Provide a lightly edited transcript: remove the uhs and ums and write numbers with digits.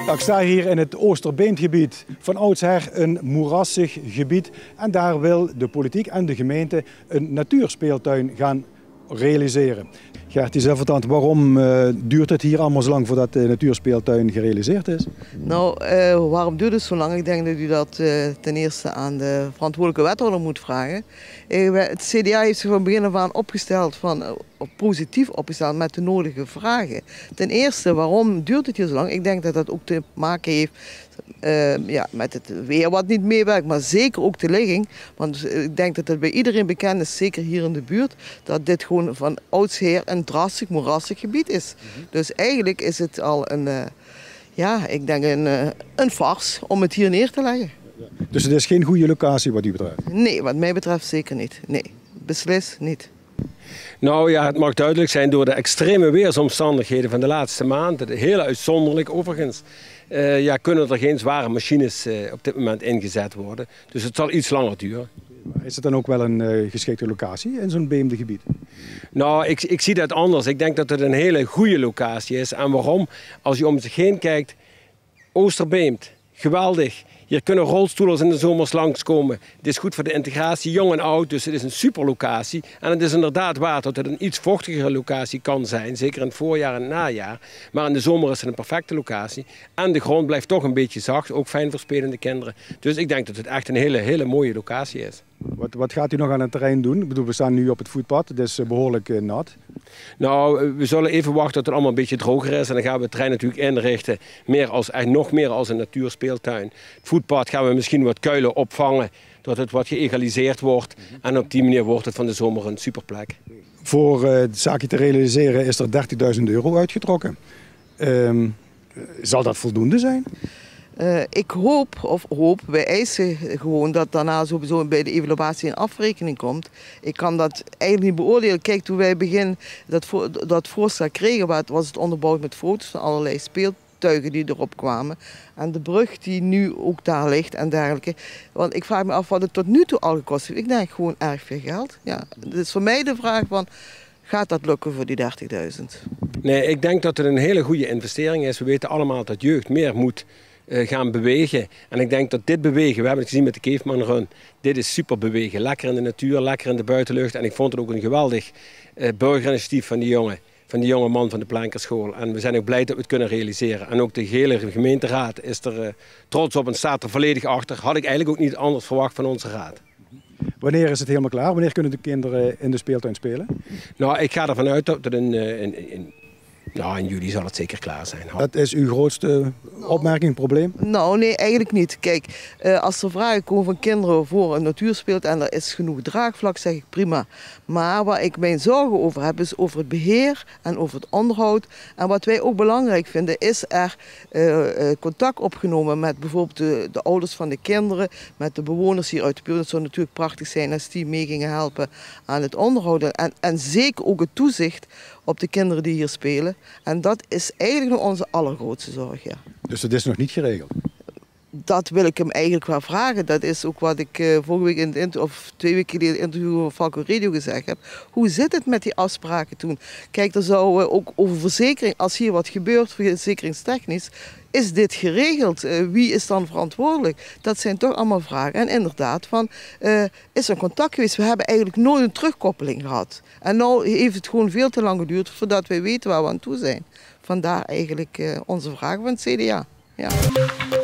Ik sta hier in het Oosterbeemdgebied, van oudsher een moerassig gebied. En daar wil de politiek en de gemeente een natuurspeeltuin gaan realiseren. Gert, zelf vertelt, waarom duurt het hier allemaal zo lang voordat de natuurspeeltuin gerealiseerd is? Nou, waarom duurt het zo lang? Ik denk dat u dat ten eerste aan de verantwoordelijke wethouder moet vragen. Het CDA heeft zich van begin af aan positief opgesteld met de nodige vragen. Ten eerste, waarom duurt het hier zo lang? Ik denk dat dat ook te maken heeft met het weer wat niet meewerkt, maar zeker ook de ligging. Want ik denk dat het bij iedereen bekend is, zeker hier in de buurt, dat dit gewoon van oudsher een drassig, moerassig gebied is. Dus eigenlijk is het al een farce om het hier neer te leggen. Dus het is geen goede locatie wat u betreft? Nee, wat mij betreft zeker niet. Nee, beslist niet. Nou ja, het mag duidelijk zijn door de extreme weersomstandigheden van de laatste maanden, heel uitzonderlijk overigens, kunnen er geen zware machines op dit moment ingezet worden. Dus het zal iets langer duren. Is het dan ook wel een geschikte locatie in zo'n beemde gebied? Nou, ik zie dat anders. Ik denk dat het een hele goede locatie is. En waarom? Als je om zich heen kijkt, Oosterbeemd, geweldig. Hier kunnen rolstoelers in de zomers langskomen. Het is goed voor de integratie, jong en oud, dus het is een super locatie. En het is inderdaad waar dat het een iets vochtigere locatie kan zijn, zeker in het voorjaar en het najaar. Maar in de zomer is het een perfecte locatie. En de grond blijft toch een beetje zacht, ook fijn voor spelende kinderen. Dus ik denk dat het echt een hele mooie locatie is. Wat gaat u nog aan het terrein doen? Ik bedoel, we staan nu op het voetpad, het is behoorlijk nat. Nou, we zullen even wachten tot het allemaal een beetje droger is. En dan gaan we het terrein natuurlijk inrichten, nog meer als een natuurspeeltuin. Het voetpad gaan we misschien wat kuilen opvangen, dat het wat geëgaliseerd wordt. En op die manier wordt het van de zomer een superplek. Voor het zaakje te realiseren is er €30.000 uitgetrokken. Zal dat voldoende zijn? Ik hoop, wij eisen gewoon dat daarna sowieso bij de evaluatie een afrekening komt. Ik kan dat eigenlijk niet beoordelen. Kijk, toen wij begin dat voorstel kregen, was het onderbouwd met foto's van allerlei speeltuigen die erop kwamen. En de brug die nu ook daar ligt en dergelijke. Want ik vraag me af wat het tot nu toe al gekost heeft. Ik denk gewoon erg veel geld. Ja, het is voor mij de vraag van, gaat dat lukken voor die 30.000? Nee, ik denk dat het een hele goede investering is. We weten allemaal dat jeugd meer moet gaan bewegen. En ik denk dat dit bewegen, we hebben het gezien met de Caveman Run, dit is super bewegen. Lekker in de natuur, lekker in de buitenlucht. En ik vond het ook een geweldig burgerinitiatief van die jonge man van de Plankerschool. En we zijn ook blij dat we het kunnen realiseren. En ook de hele gemeenteraad is er trots op en staat er volledig achter. Had ik eigenlijk ook niet anders verwacht van onze raad. Wanneer is het helemaal klaar? Wanneer kunnen de kinderen in de speeltuin spelen? Nou, ik ga ervan uit dat in juli zal het zeker klaar zijn. Dat is uw grootste opmerking, probleem? Nou, nee, eigenlijk niet. Kijk, als er vragen komen van kinderen voor een natuurspeelt en er is genoeg draagvlak, zeg ik prima. Maar waar ik mijn zorgen over heb, is over het beheer en over het onderhoud. En wat wij ook belangrijk vinden, is er contact opgenomen met bijvoorbeeld de ouders van de kinderen, met de bewoners hier uit de buurt. Het zou natuurlijk prachtig zijn als die mee gingen helpen aan het onderhouden. En zeker ook het toezicht op de kinderen die hier spelen. En dat is eigenlijk nog onze allergrootste zorg, ja. Dus dat is nog niet geregeld? Dat wil ik hem eigenlijk wel vragen. Dat is ook wat ik vorige week of 2 weken geleden in het interview van Falco Radio gezegd heb. Hoe zit het met die afspraken toen? Kijk, er zou ook over verzekering, als hier wat gebeurt, verzekeringstechnisch, is dit geregeld? Wie is dan verantwoordelijk? Dat zijn toch allemaal vragen. En inderdaad, is er contact geweest? We hebben eigenlijk nooit een terugkoppeling gehad. En nu heeft het gewoon veel te lang geduurd voordat wij weten waar we aan toe zijn. Vandaar eigenlijk onze vragen van het CDA. Ja.